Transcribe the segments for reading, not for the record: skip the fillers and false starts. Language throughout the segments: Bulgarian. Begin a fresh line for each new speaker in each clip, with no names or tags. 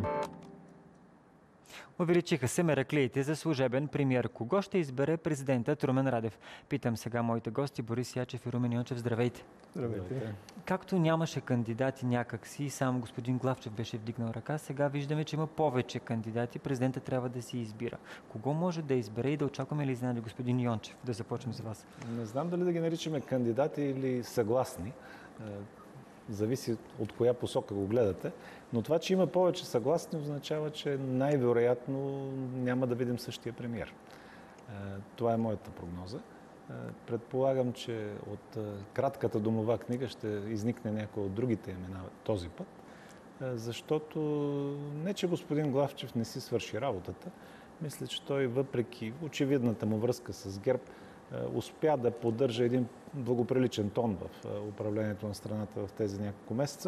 Увеличиха се мераклиите за служебен премиер. Кого ще избере президентът Румен Радев? Питам сега моите гости Борис Ячев и Румен Йончев. Здравейте!
Здравейте!
Както нямаше кандидати някакси, само господин Главчев беше вдигнал ръка, сега виждаме, че има повече кандидати. Президентът трябва да си избира. Кого може да избере и да очакваме ли изненади? Господин Йончев, да започнем с вас.
Не знам дали да ги наричаме кандидати или съгласни. Зависи от коя посока го гледате. Но това, че има повече съгласни, означава, че най-вероятно няма да видим същия премиер. Това е моята прогноза. Предполагам, че от кратката домова книга ще изникне някой от другите имена този път, защото не, че господин Главчев не си свърши работата. Мисля, че той, въпреки очевидната му връзка с ГЕРБ, успя да поддържа един благоприличен тон в управлението на страната в тези няколко месеца,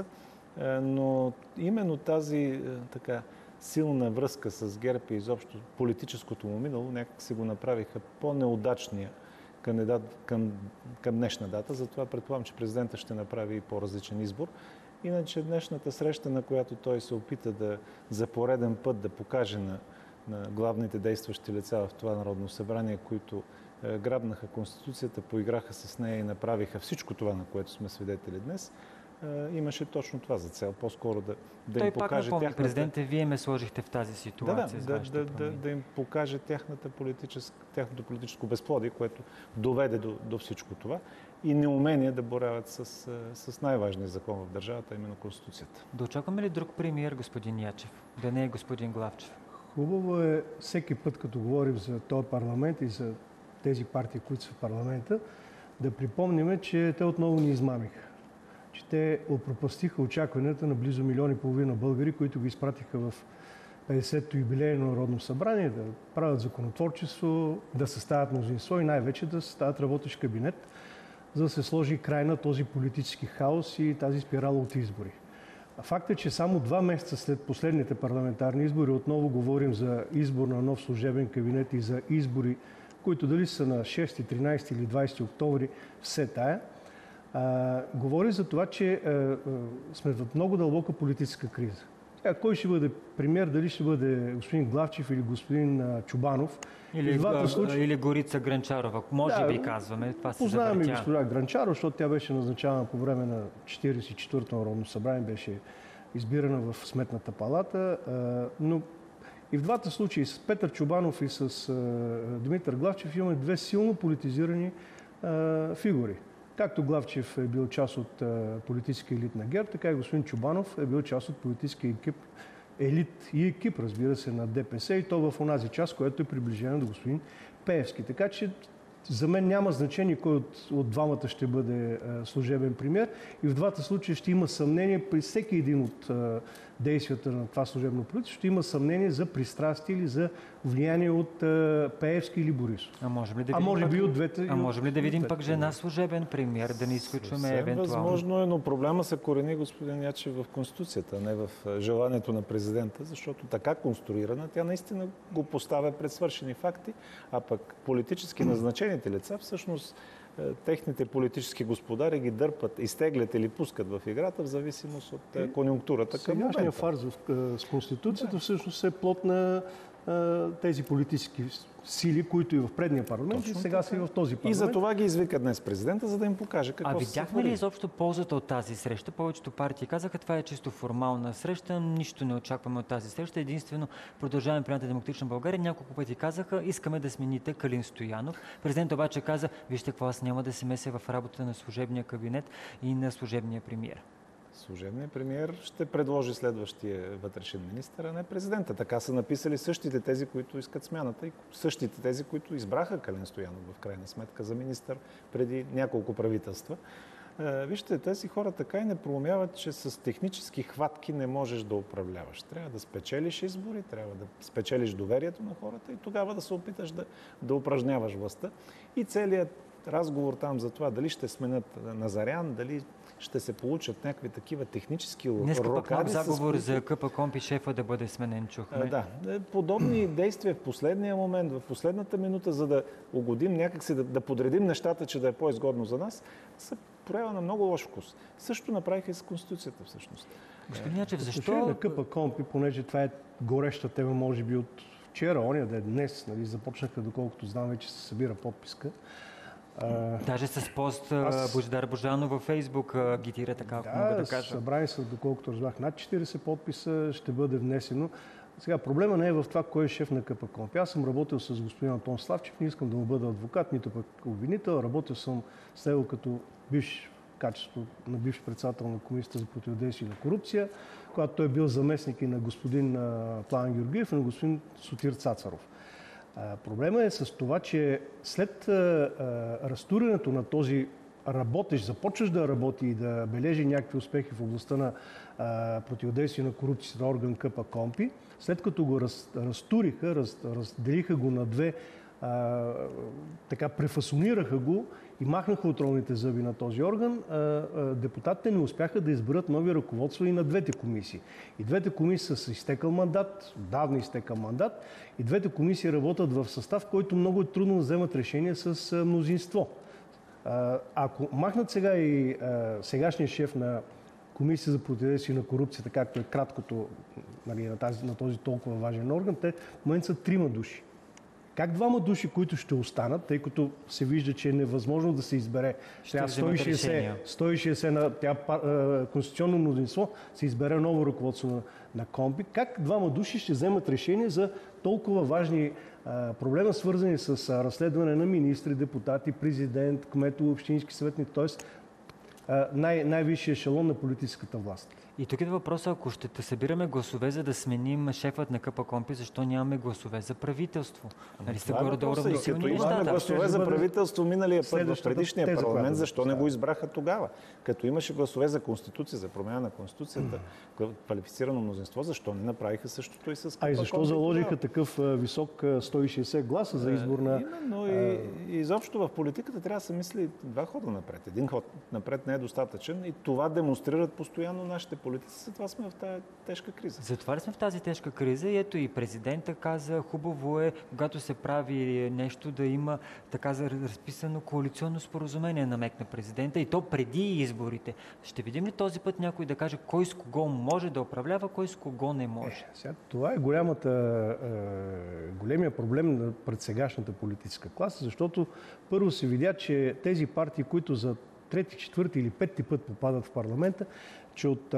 но именно тази така силна връзка с ГЕРБ и изобщо политическото му минало някак си го направиха по-неудачния кандидат към днешна дата. Затова предполагам, че президента ще направи и по-различен избор. Иначе днешната среща, на която той се опита да за пореден път да покаже на главните действащи лица в това Народно събрание, които грабнаха Конституцията, поиграха с нея и направиха всичко това, на което сме свидетели днес, имаше точно това за цел. По-скоро да им покаже
тяхната... Президенте, вие ме сложихте в тази ситуация.
Да им покаже тяхното политическо безплодие, което доведе до всичко това и неумение да боравят с най-важния закон в държавата, именно Конституцията.
Да очакваме ли друг премиер, господин Ячев? Да не е господин Главчев?
Хубаво е всеки път, като говорим за този парламент и за тези партии, които са в парламента, да припомним, че те отново ни измамиха. Че те опропастиха очакванията на близо 1,5 милиона българи, които ги изпратиха в 50-то юбилейно Народно събрание, да правят законотворчество, да съставят мнозинство и най-вече да съставят работещ кабинет, за да се сложи край на този политически хаос и тази спирала от избори. Факт е, че само 2 месеца след последните парламентарни избори отново говорим за избор на нов служебен кабинет и за избори, които дали са на 6, 13 или 20 октомври, все тая, говори за това, че сме в много дълбока политическа криза. Кой ще бъде премиер, дали ще бъде господин Главчев или господин Чобанов?
Или Горица Грънчарова, може би казваме. Това се
познаваме госпожа Грънчарова, защото тя беше назначавана по време на 44-то Народно събрание, беше избирана в Сметната палата, но и в двата случаи, с Петър Чобанов и с Димитър Главчев, имаме две силно политизирани фигури. Както Главчев е бил част от политическия елит на ГЕРБ, така и господин Чобанов е бил част от политическия елит и екип, разбира се, на ДПС, и то в онази част, която е приближена до господин Пеевски. Така че за мен няма значение кой от двамата ще бъде служебен премиер, и в двата случая ще има съмнение при всеки един от действията на това служебно правителство, ще има съмнение за пристрастие или за влияние от Пеевски или Борисов.
Можем ли да видим пък жена служебен премиер, да не изключваме евентуално?
Възможно е, но проблема се корени, господин Ячев, в Конституцията, не в желанието на президента, защото така конструирана, тя наистина го поставя пред свършени факти, а пък политически назначените лица, всъщност техните политически господари ги дърпат, изтеглят или пускат в играта в зависимост от конюнктурата към момента.
Сегашният фарс с Конституцията всъщност е плод на тези политически сили, които и в предния парламент, точно и сега са и в този парламент.
И за това ги извика днес президента, за да им покаже какво се
видяхме ли изобщо ползата от тази среща? Повечето партии казаха, това е чисто формална среща, нищо не очакваме от тази среща. Единствено продължаваме премината Демократична България. Няколко пъти казаха, искаме да смените Калин Стоянов. Президент обаче каза, вижте какво, аз няма да се меся в работата на служебния кабинет и на служебния премиер.
Служебният премиер ще предложи следващия вътрешен министър, а не президента. Така са написали същите тези, които искат смяната, и същите тези, които избраха Калин Стоянов в крайна сметка за министър преди няколко правителства. Вижте, тези хора така и не проумяват, че с технически хватки не можеш да управляваш. Трябва да спечелиш избори, трябва да спечелиш доверието на хората и тогава да се опиташ да упражняваш властта. И целият разговор там за това дали ще сменят Назарян, дали ще се получат някакви такива технически рокади.
Днес пък нов заговор за КПКОНПИ шефа да бъде сменен, чухме.
Да, подобни действия в последния момент, в последната минута, за да угодим някакси, да подредим нещата, че да е по-изгодно за нас, са проява на много лош вкус. Също направиха и с Конституцията всъщност.
Господин Ячев, защо...
На КПКОНПИ, понеже това е гореща тема, може би от вчера, оня да е днес, нали, започнаха, доколкото знам, вече се събира подписка.
Даже с пост Божидар Божанов във Фейсбук агитира така, ако мога да кажа.
Събрани са, доколкото разбрах, над 40 подписа, ще бъде внесено. Сега, проблема не е в това, кой е шеф на КПКОНПИ. Аз съм работил с господин Антон Славчев, не искам да му бъда адвокат, нито пък обвинител. Работил съм с него като бивш качество на бивш председател на Комисията за противодействие на корупция, когато той е бил заместник и на господин Пламен Георгиев и на господин Сотир Цацаров. Проблема е с това, че след разтурянето на този работещ, започваш да работи и да бележи някакви успехи в областта на противодействие на корупцията на орган КПКОНПИ, след като го разтуриха, разделиха го на две, така префасонираха го и махнаха отровните зъби на този орган, депутатите не успяха да изберат нови ръководства и на двете комисии. И двете комисии са с изтекал мандат, отдавна изтекал мандат, и двете комисии работят в състав, който много е трудно да вземат решение с мнозинство. Ако махнат сега и сегашния шеф на Комисия за противодействие на корупцията, както е краткото, нали, на този толкова важен орган, те в момента са 3 души. Как 2 души, които ще останат, тъй като се вижда, че е невъзможно да се избере 160 на конституционно мнозинство, се избере ново ръководство на КОНПИ, как 2 души ще вземат решение за толкова важни проблема, свързани с разследване на министри, депутати, президент, кметове, общински съветници, т.е. най-висшия ешелон на политическата власт.
И тук е въпросът, ако ще събираме гласове, за да сменим шефът на КПКОНПИ, защо нямаме гласове за правителство? Нали сте горе-долу равносилни
като
нещата?
имаме гласове за правителство миналия път в предишния
теза,
парламент, защо не го избраха тогава? Като имаше гласове за Конституция, за промяна на Конституцията, квалифицирано мнозинство, защо не направиха същото и с КПКОНПИ?
А и защо заложиха такъв висок 160 гласа за избор на...
Именно и изобщо в политиката трябва да се мисли 2 хода напред. Един ход напред не е достатъчен и това демонстрират постоянно нашите политици. Затова сме в тази тежка криза.
Затова ли сме в тази тежка криза? И ето и президента каза, хубаво е, когато се прави нещо, да има така разписано коалиционно споразумение, намекна президента, и то преди изборите. Ще видим ли този път някой да каже кой с кого може да управлява, кой с кого не може?
Сега, това е големия проблем пред сегашната политическа класа, защото първо се видя, че тези партии, които за 3, 4 или 5 път попадат в парламента, че от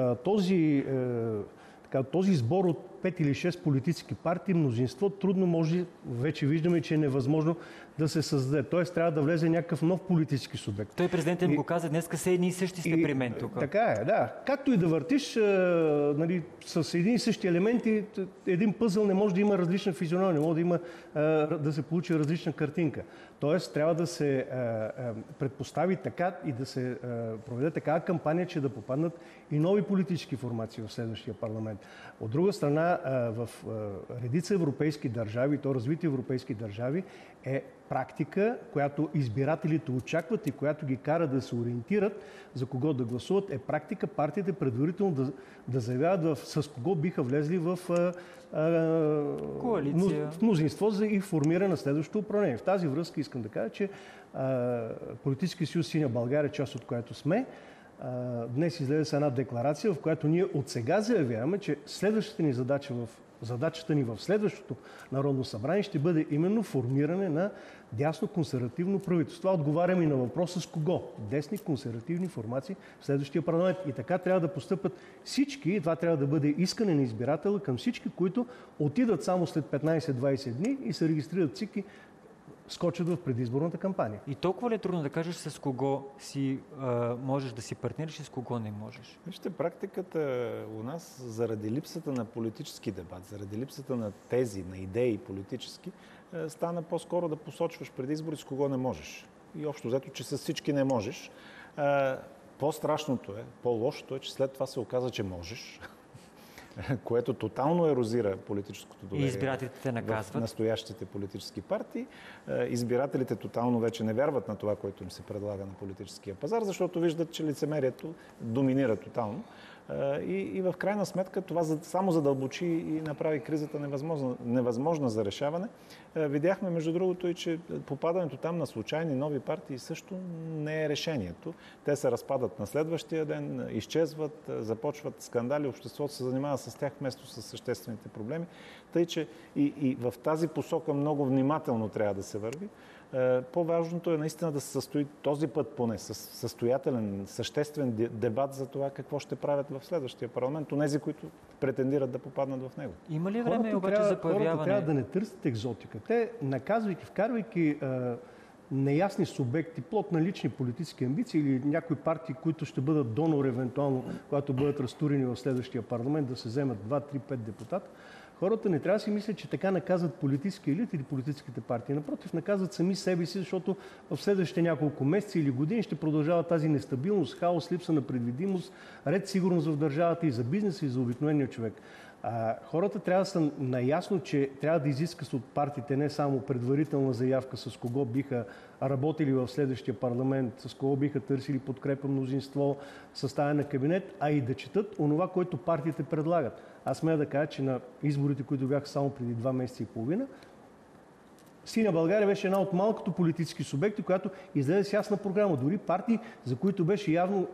този сбор от 5 или 6 политически партии, мнозинство трудно може, вече виждаме, че е невъзможно да се създаде. Тоест трябва да влезе някакъв нов политически субект.
Той президентът го каза, днеска са едни и същи сте при мен тук.
Така е, да. Както и да въртиш, нали, с един и същи елементи, един пъзъл не може да има различна физиономия, не може да се получи различна картинка. Тоест трябва да се предпостави така и да се проведе такава кампания, че да попаднат и нови политически формации в следващия парламент. От друга страна, в редица европейски държави, то развити европейски държави, е практика, която избирателите очакват и която ги кара да се ориентират за кого да гласуват, е практика партиите предварително да заявяват с кого биха влезли в
коалиция,
в мнозинство за и формиране на следващото управление. В тази връзка искам да кажа, че Политически съюз Синя България, част от която сме, днес излезе с една декларация, в която ние от сега заявяваме, че следващата ни задачата ни в следващото Народно събрание ще бъде именно формиране на дясно консервативно правителство. Това отговаряме и на въпроса с кого? Десни консервативни формации в следващия парламент. И така трябва да постъпят всички, това трябва да бъде искане на избирател към всички, които отидат само след 15-20 дни и се регистрират всички, скочат в предизборната кампания.
И толкова ли е трудно да кажеш с кого си можеш да си партнираш и с кого не можеш?
Вижте, практиката у нас заради липсата на политически дебат, заради липсата на тези, на идеи политически, стана по-скоро да посочваш преди избори с кого не можеш. И общо взето, че с всички не можеш. По-страшното е, по-лошото е, че след това се оказа, че можеш, което тотално ерозира политическото доверие.
И избирателите те наказват.
В настоящите политически партии. Избирателите тотално вече не вярват на това, което им се предлага на политическия пазар, защото виждат, че лицемерието доминира тотално. И в крайна сметка това само задълбочи и направи кризата невъзможна за решаване. Видяхме, между другото, и че попадането там на случайни нови партии също не е решението. Те се разпадат на следващия ден, изчезват, започват скандали, обществото се занимава с тях вместо с съществените проблеми. Тъй, че и в тази посока много внимателно трябва да се върви. По-важното е наистина да се състои този път поне състоятелен, съществен дебат за това какво ще правят в следващия парламент, онези, които претендират да попаднат в него.
Има ли време обаче за появяване?
Хората трябва да не търсят екзотика. Те, наказвайки, вкарвайки неясни субекти, плод на лични политически амбиции или някои партии, които ще бъдат донор евентуално, когато бъдат разтурени в следващия парламент, да се вземат 2, 3, 5 депутата, хората не трябва да си мислят, че така наказват политически елит или политическите партии. Напротив, наказват сами себе си, защото в следващите няколко месеца или години ще продължава тази нестабилност, хаос, липса на предвидимост, ред сигурност в държавата и за бизнеса, и за обикновения човек. Хората трябва да са наясно, че трябва да изискат от партиите не само предварителна заявка с кого биха работили в следващия парламент, с кого биха търсили подкрепа, мнозинство, съставяне на кабинет, а и да четат онова, което партиите предлагат. Аз смея да кажа, че на изборите, които бяха само преди 2 месеца и половина, Синя България беше една от малкото политически субекти, която излезе с ясна програма. Дори партии, за които беше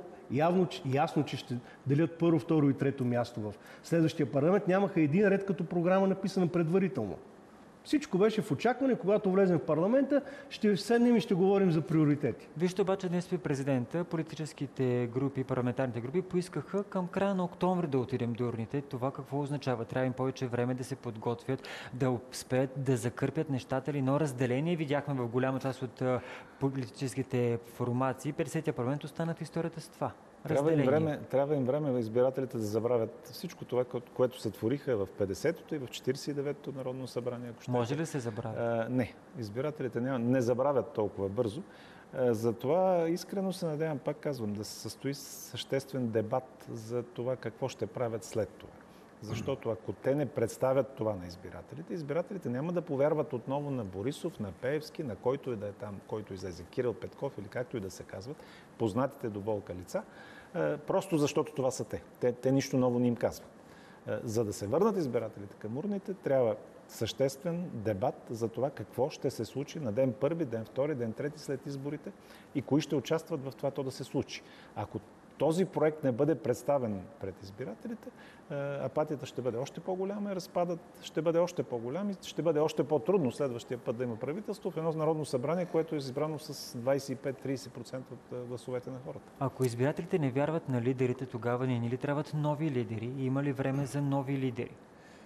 ясно, че ще делят първо, второ и трето място в следващия парламент, нямаха един ред като програма написана предварително. Всичко беше в очакване, когато влезем в парламента, ще седнем и ще говорим за приоритети.
Вижте обаче днес при президента, политическите групи, парламентарните групи поискаха към края на октомври да отидем до урните. Това какво означава? Трябва им повече време да се подготвят, да успеят да закърпят нещата или едно разделение. Видяхме в голяма част от политическите формации. 50-тия парламент остана в историята с това.
Трябва им време избирателите да забравят всичко това, което се твориха в 50-то и в 49-то Народно събрание.
Може ли се забравят?
Не. Избирателите не забравят толкова бързо. Затова искрено се надявам, пак казвам, да се състои съществен дебат за това какво ще правят след това. Защото ако те не представят това на избирателите няма да повярват отново на Борисов, на Пеевски, на който и да е там, който излезе, Кирил Петков или както и да се казват, познатите до болка лица, просто защото това са те. Те нищо ново не им казват. За да се върнат избирателите към урните, трябва съществен дебат за това какво ще се случи на ден първи, ден втори, ден трети след изборите и кои ще участват в това то да се случи. Ако този проект не бъде представен пред избирателите, апатията ще бъде още по-голяма и разпадът ще бъде още по-голям и ще бъде още по-трудно следващия път да има правителство в едно народно събрание, което е избрано с 25-30% от гласовете на хората.
Ако избирателите не вярват на лидерите, тогава не ни ли трябват нови лидери? И има ли време за нови лидери?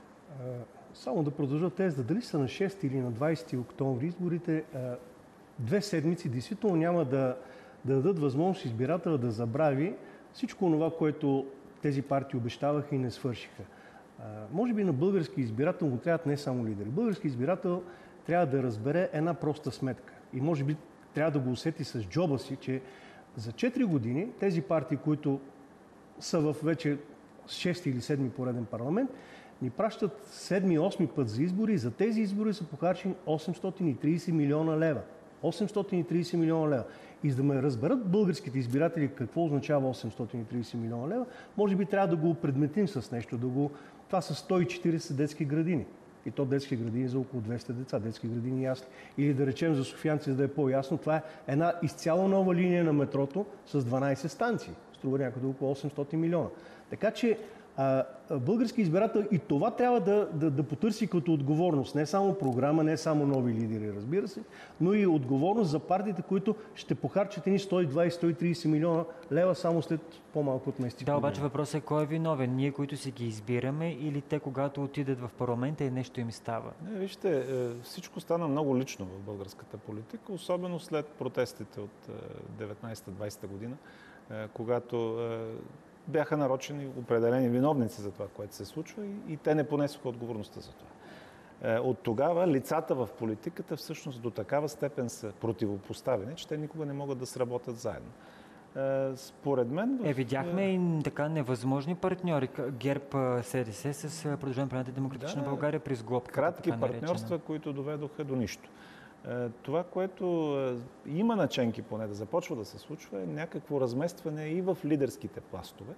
Само да продължа теза, дали са на 6 или на 20 октомври изборите, 2 седмици действително няма да дадат възможност избирателя да забрави всичко това, което тези партии обещаваха и не свършиха. Може би на български избирател му трябват не само лидери. Български избирател трябва да разбере една проста сметка. И може би трябва да го усети с джоба си, че за 4 години тези партии, които са в вече 6 или 7 пореден парламент, ни пращат 7-8 път за избори и за тези избори са похарчени 830 милиона лева. 830 милиона лева. И за да ме разберат българските избиратели какво означава 830 милиона лева, може би трябва да го предметим с нещо. Това са 140 детски градини. И то детски градини за около 200 деца, детски градини ясли. Или да речем за софиянци, за да е по-ясно, това е една изцяло нова линия на метрото с 12 станции. Струва някъде около 800 милиона. Така че български избирател и това трябва да потърси като отговорност. Не само програма, не само нови лидери, разбира се, но и отговорност за партиите, които ще похарчат едни 120-130 милиона лева само след по-малко от месеци.
Да, обаче въпросът е кой е виновен? Ние, които си ги избираме или те, когато отидат в парламента и нещо им става?
Вижте, всичко стана много лично в българската политика, особено след протестите от 19-20 година, когато бяха нарочени определени виновници за това, което се случва и те не понесоха отговорността за това. От тогава лицата в политиката всъщност до такава степен са противопоставени, че те никога не могат да сработят заедно. Според мен...
Видяхме и така невъзможни партньори. ГЕРБ СДС с Продължаваме промяната Демократична България при сглобка.
Кратки партньорства, които доведоха до нищо. Това, което има наченки поне да започва да се случва, е някакво разместване и в лидерските пластове.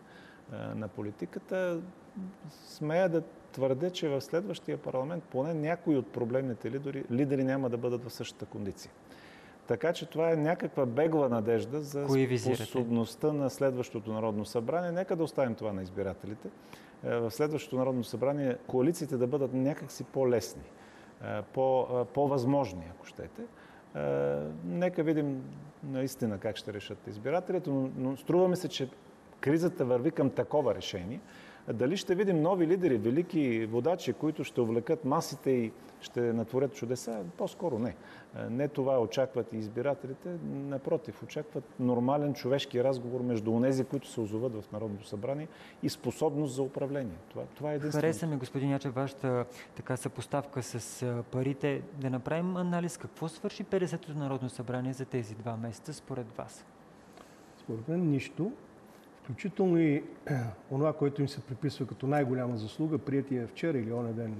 на политиката, смея да твърдя, че в следващия парламент поне някои от проблемните лидери няма да бъдат в същата кондиция. Така че това е някаква бегла надежда за способността на следващото Народно събрание. Нека да оставим това на избирателите. В следващото Народно събрание коалициите да бъдат някакси по-лесни, по-възможни, ако щете. Нека видим наистина как ще решат избирателите, но струва ми се, че кризата върви към такова решение. Дали ще видим нови лидери, велики водачи, които ще увлекат масите и ще натворят чудеса? По-скоро не. Не това очакват и избирателите. Напротив, очакват нормален човешки разговор между онези, които се озоват в Народното събрание и способност за управление. Това е единствено.
Хареса ми, господин Ячев, вашата съпоставка с парите. Да направим анализ какво свърши 50-то Народно събрание за тези 2 месеца според вас?
Според мен нищо. Включително и онова, което им се приписва като най-голяма заслуга, приятия вчера или онен ден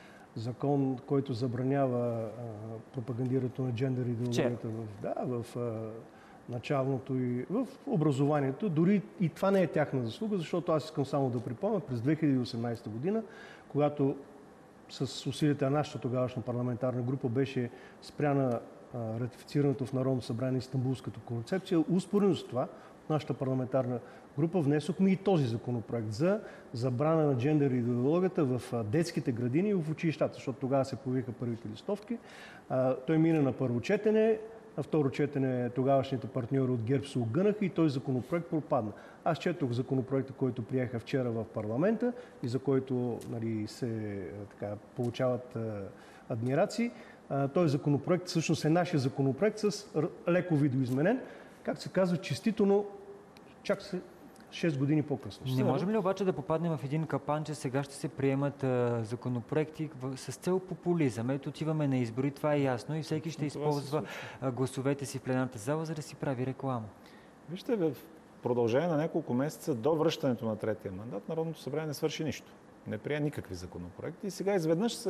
закон, който забранява пропагандирането на джендър идеологията в началното и в образованието. Дори и това не е тяхна заслуга, защото аз искам само да припомня, през 2018 година, когато с усилията на нашата тогавашна парламентарна група беше спряна ратифицирането в Народно събрание Истанбулската концепция, успоредно с това нашата парламентарна група внесохме и този законопроект за забрана на джендър идеологията в детските градини и в училищата, защото тогава се появиха първите листовки. Той мина на първо четене, на второ четене тогавашните партньори от ГЕРБ се огънаха и този законопроект пропадна. Аз четох законопроекта, който приеха вчера в парламента и за който се получават адмирации. Този законопроект всъщност е нашия законопроект с леко видоизменен. Как се казва, честито, но чак се 6 години по-късно.
Не можем ли обаче да попаднем в един капан, че сега ще се приемат законопроекти с цел популизъм? Ето, отиваме на избори, това е ясно и всеки ще използва гласовете си в пленарната зала, за да си прави реклама.
Вижте, в продължение на няколко месеца до връщането на третия мандат, Народното събрание не свърши нищо. Не прие никакви законопроекти и сега изведнъж се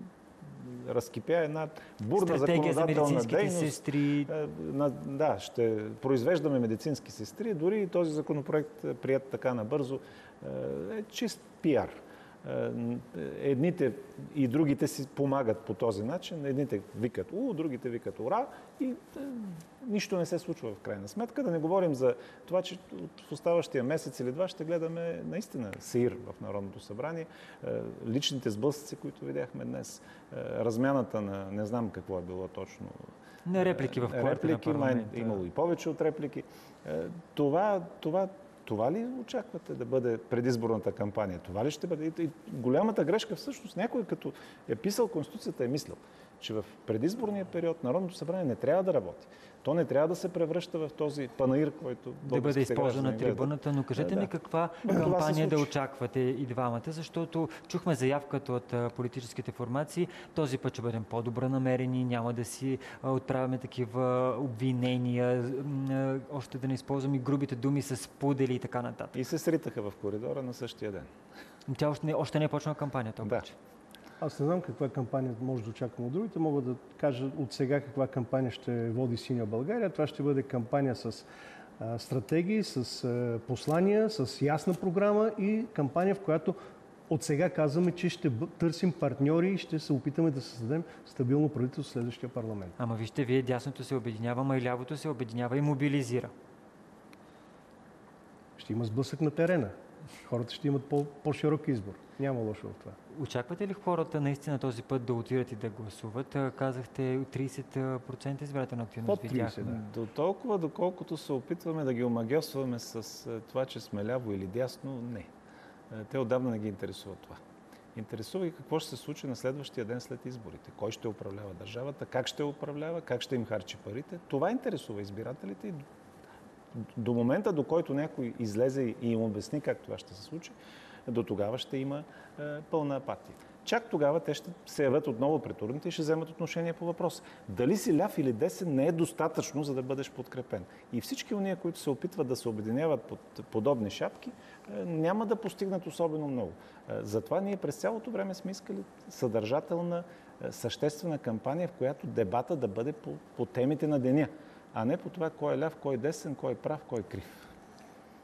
разкипя една бурна законодателна дейност.
Сестри.
Да, ще произвеждаме медицински сестри. Дори и този законопроект, прият така набързо, е чист пиар. Едните и другите си помагат по този начин. Едните викат другите викат ура и нищо не се случва в крайна сметка. Да не говорим за това, че в оставащия месец или два ще гледаме наистина сеир в Народното събрание. Личните сблъсъци, които видяхме днес, размяната на не знам какво е било точно.
На реплики в кулоарите на парламента.
Имало и повече от реплики. Това ли очаквате да бъде предизборната кампания? Това ли ще бъде? И голямата грешка всъщност някой, като е писал Конституцията, е мислил, че в предизборния период Народното събрание не трябва да работи. То не трябва да се превръща в този панаир, който
да бъде използвана трибуната. Но кажете ми каква кампания да очаквате и двамата, защото чухме заявката от политическите формации. Този път ще бъдем по-добре намерени, няма да си отправяме такива обвинения, още да не използваме грубите думи с пудели и така нататък.
И се сритаха в коридора на същия ден.
Тя още не е почнала кампанията обаче. Да.
Аз не знам каква кампания може да очаквам от другите. Мога да кажа от сега каква кампания ще води Синя България. Това ще бъде кампания с стратегии, с послания, с ясна програма и кампания, в която от сега казваме, че ще търсим партньори и ще се опитаме да създадем стабилно правителство в следващия парламент.
Ама вижте, вие дясното се обединява, а и лявото се обединява и мобилизира.
Ще има сблъсък на терена. Хората ще имат по-широк избор. Няма лошо в това.
Очаквате ли хората наистина този път да отидат и да гласуват? Казахте 30% избирателна активност.
Под 30, да.
До толкова, доколкото се опитваме да ги омагьосваме с това, че сме ляво или дясно, не. Те отдавна не ги интересува това. Интересува и какво ще се случи на следващия ден след изборите. Кой ще управлява държавата, как ще управлява, как ще им харчи парите. Това интересува избирателите и до момента, до който някой излезе и им обясни как това ще се случи, до тогава ще има пълна апатия. Чак тогава те ще се явят отново пред урните и ще вземат отношение по въпроса. Дали си ляв или десен не е достатъчно, за да бъдеш подкрепен. И всички уния, които се опитват да се обединяват под подобни шапки, няма да постигнат особено много. Затова ние през цялото време сме искали съдържателна, съществена кампания, в която дебата да бъде по темите на деня, а не по това кой е ляв, кой е десен, кой е прав, кой е крив.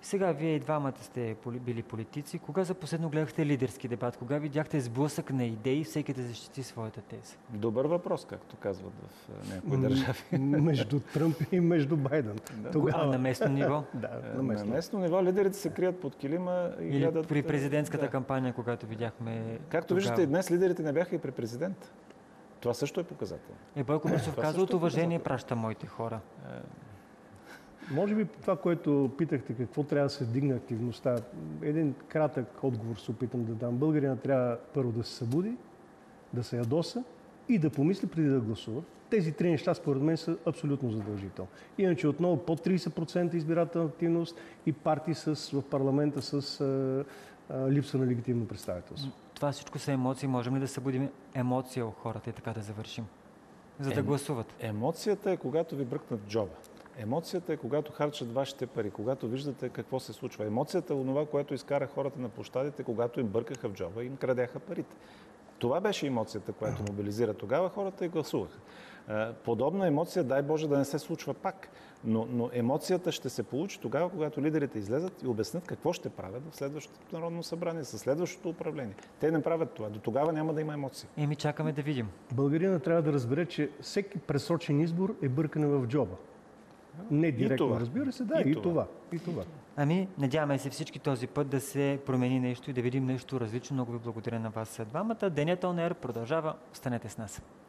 Сега вие и двамата сте били политици. Кога за последно гледахте лидерски дебат? Кога видяхте сблъсък на идеи, всеки да защити своята теза?
Добър въпрос, както казват в някои държави.
Между Тръмп и между Байден.
А на местно ниво?
Да,
На местно ниво лидерите се крият под килима и
Или
гледат...
при президентската кампания, когато видяхме...
Както виждате, и днес лидерите не бяха и при президент. Това също е показател.
Бойко Борисов казва, от уважение праща моите хора.
Може би това, което питахте, какво трябва да се вдигне активността, един кратък отговор се опитам да дам. Българина трябва първо да се събуди, да се ядоса и да помисли преди да гласува. Тези три неща, според мен, са абсолютно задължителни. Иначе отново под 30% избирателна активност и партии в парламента с липса на легитимно представителство.
Това всичко са емоции. Можем ли да събудим емоция у хората и така да завършим? За да гласуват.
Емоцията е когато ви бръкнат джоба. Емоцията е когато харчат вашите пари, когато виждате какво се случва. Емоцията е онова, което изкара хората на площадите, когато им бъркаха в джоба и им крадяха парите. Това беше емоцията, която мобилизира тогава хората и гласуваха. Подобна емоция, дай Боже, да не се случва пак. Но емоцията ще се получи тогава, когато лидерите излезат и обяснят какво ще правят в следващото Народно събрание, със следващото управление. Те не правят това. До тогава няма да има емоции.
Чакаме да видим.
Българина трябва да разбере, че всеки пресрочен избор е бъркане в джоба. Не директно, разбира се, да, и това.
Надяваме се всички този път да се промени нещо и да видим нещо различно. Много ви благодаря на вас двамата. Денят On Air продължава. Останете с нас.